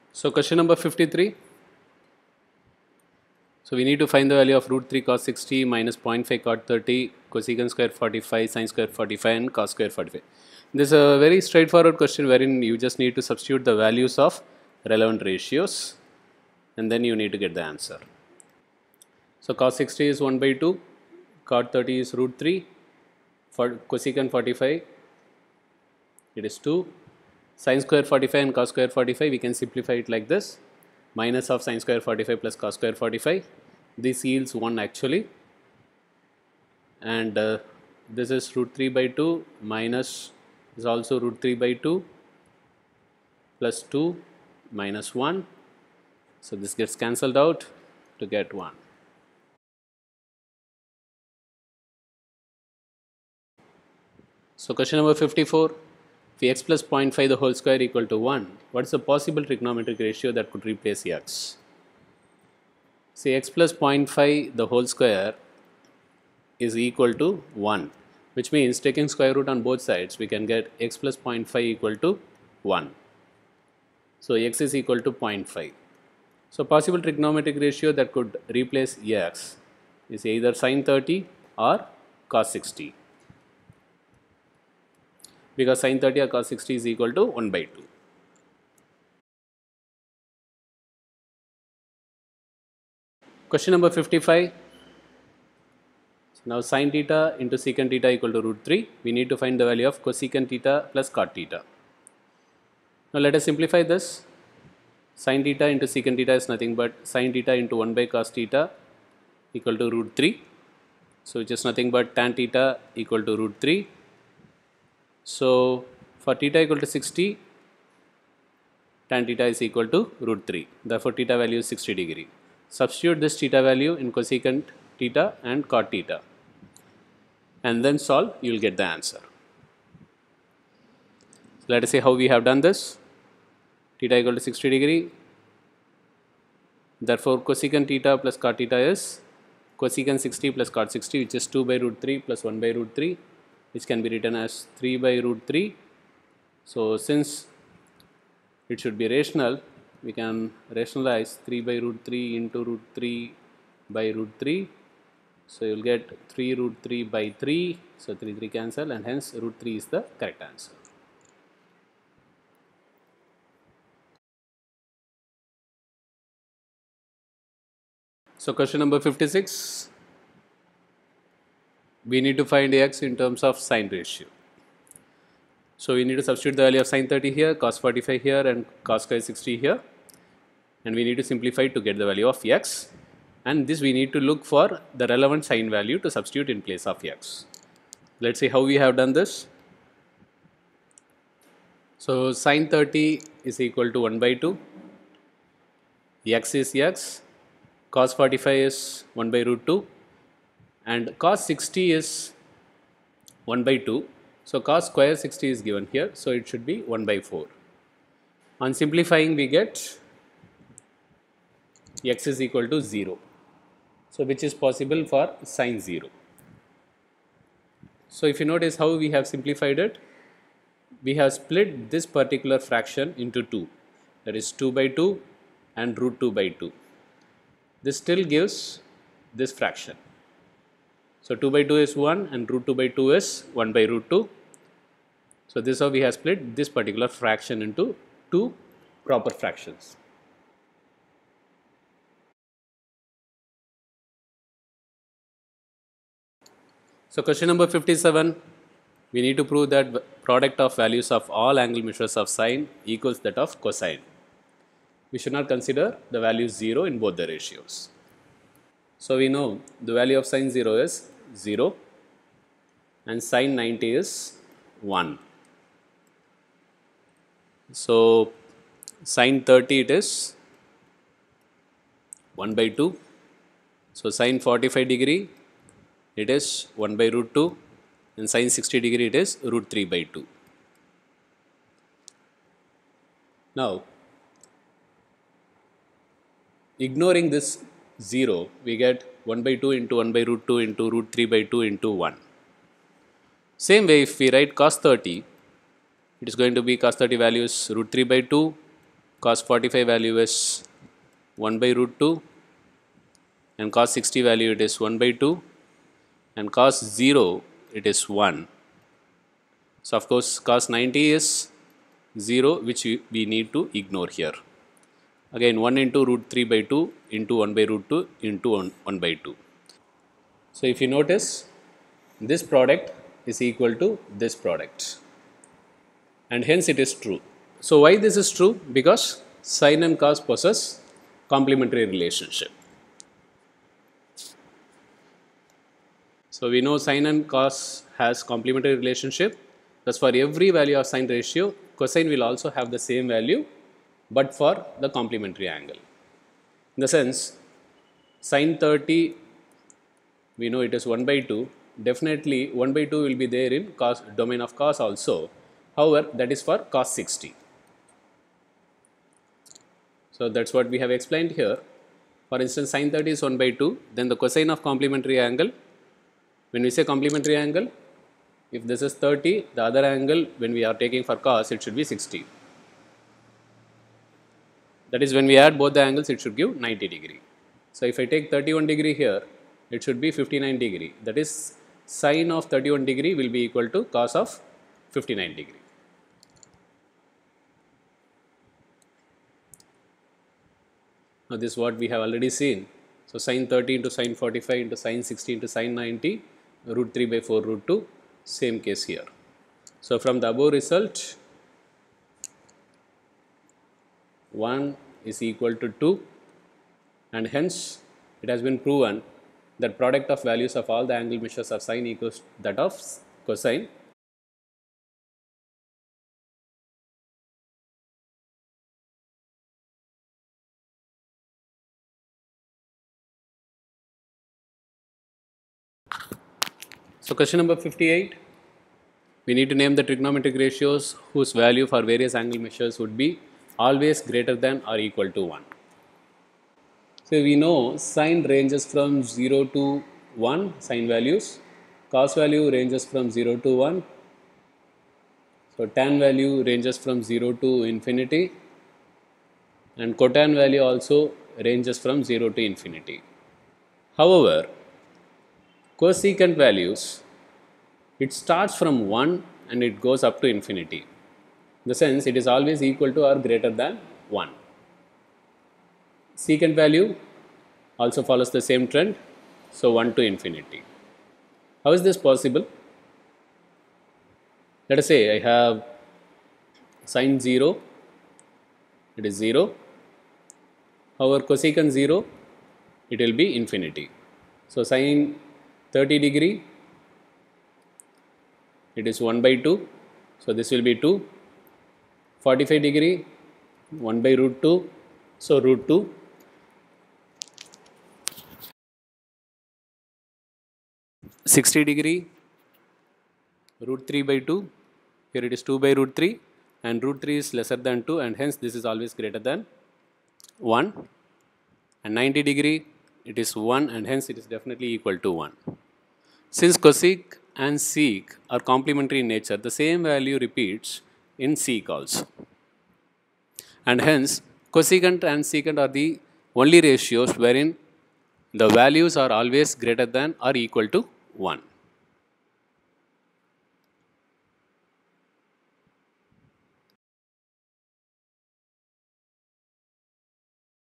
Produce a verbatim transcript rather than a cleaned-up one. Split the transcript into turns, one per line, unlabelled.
So question number fifty-three. So we need to find the value of root three cos sixty minus zero point five cot thirty, cosecant square forty-five, sin square forty-five and cos square forty-five. This is a very straightforward question wherein you just need to substitute the values of relevant ratios and then you need to get the answer. So cos sixty is one by two, cot thirty is root three, for cosecant forty-five it is two, sin square forty-five and cos square forty-five we can simplify it like this, minus of sin square forty-five plus cos square forty-five, this yields one actually, and uh, this is root three by two minus is also root three by two plus two minus one, so this gets cancelled out to get one. So question number fifty-four, if x plus zero point five the whole square equal to one, what is the possible trigonometric ratio that could replace x? See, x plus zero point five the whole square is equal to one, which means taking square root on both sides we can get x plus zero point five equal to one. So x is equal to zero point five. So possible trigonometric ratio that could replace x is either sin thirty or cos sixty, because sin thirty or cos sixty is equal to one by two. Question number fifty-five. So now sin theta into secant theta equal to root three. We need to find the value of cosecant theta plus cot theta. Now let us simplify this. Sin theta into secant theta is nothing but sin theta into one by cos theta equal to root three. So which is nothing but tan theta equal to root three. So for theta equal to sixty, tan theta is equal to root three. Therefore theta value is sixty degree. Substitute this theta value in cosecant theta and cot theta and then solve, you will get the answer. So let us see how we have done this. Theta equal to sixty degree. Therefore cosecant theta plus cot theta is cosecant sixty plus cot sixty, which is two by root three plus one by root three, which can be written as three by root three. So since it should be rational, we can rationalize three by root three into root three by root three. So you will get three root three by three. So three, three cancel, and hence root three is the correct answer. So question number fifty-six. We need to find x in terms of sine ratio. So we need to substitute the value of sin thirty here, cos forty-five here and cos square sixty here, and we need to simplify to get the value of x, and this we need to look for the relevant sine value to substitute in place of x. Let's see how we have done this. So sin thirty is equal to one by two, x is x, cos forty-five is one by root two, and cos sixty is one by two. So cos square sixty is given here, so it should be one by four. On simplifying we get x is equal to zero, so which is possible for sin zero. So if you notice how we have simplified it, we have split this particular fraction into two, that is two by two and root two by two. This still gives this fraction. So two by two is one and root two by two is one by root two. So this is how we have split this particular fraction into two proper fractions. So question number fifty-seven, we need to prove that product of values of all angle measures of sine equals that of cosine. We should not consider the value zero in both the ratios. So we know the value of sin zero is zero and sin ninety is one. So sin thirty it is one by two. So sin forty-five degree it is one by root two, and sin sixty degree it is root three by two. Now ignoring this zero, we get one by two into one by root two into root three by two into one. Same way, if we write cos thirty, it is going to be cos thirty value is root three by two cos forty-five value is one by root two, and cos sixty value it is one by two, and cos zero it is one. So of course cos ninety is zero, which we, we need to ignore here. Again one into root three by two into one by root two into one, one by two. So if you notice, this product is equal to this product, and hence it is true. So why this is true? Because sin and cos possess complementary relationship. So we know sin and cos has complementary relationship. Thus for every value of sine ratio, cosine will also have the same value, but for the complementary angle. In the sense, sin thirty, we know it is one by two. Definitely one by two will be there in cos domain of cos also. However, that is for cos sixty. So that's what we have explained here. For instance, sin thirty is one by two, then the cosine of complementary angle, when we say complementary angle, if this is thirty, the other angle when we are taking for cos, it should be sixty. That is, when we add both the angles, it should give ninety degree. So if I take thirty-one degree here, it should be fifty-nine degree. That is, sine of thirty-one degree will be equal to cos of fifty-nine degree. Now this is what we have already seen. So sin thirty into sin forty-five into sin sixty into sin ninety, root three by four root two, same case here. So from the above result, one is equal to two, and hence it has been proven that product of values of all the angle measures of sine equals that of cosine. So question number fifty-eight, we need to name the trigonometric ratios whose value for various angle measures would be always greater than or equal to one. So we know sine ranges from zero to one, sine values, cos value ranges from zero to one, so tan value ranges from zero to infinity, and cotan value also ranges from zero to infinity. However, cosecant values, it starts from one and it goes up to infinity. In the sense, it is always equal to or greater than one. Secant value also follows the same trend, so one to infinity. How is this possible? Let us say I have sine zero, it is zero. However, cosecant zero, it will be infinity. So sine thirty degree, it is one by two, so this will be two. forty-five degree, one by root two, so root two. sixty degree, root three by two, here it is two by root three, and root three is lesser than two, and hence this is always greater than one. And ninety degree, it is one, and hence it is definitely equal to one. Since cosec and sec are complementary in nature, the same value repeats in sec also. And hence, cosecant and secant are the only ratios wherein the values are always greater than or equal to one.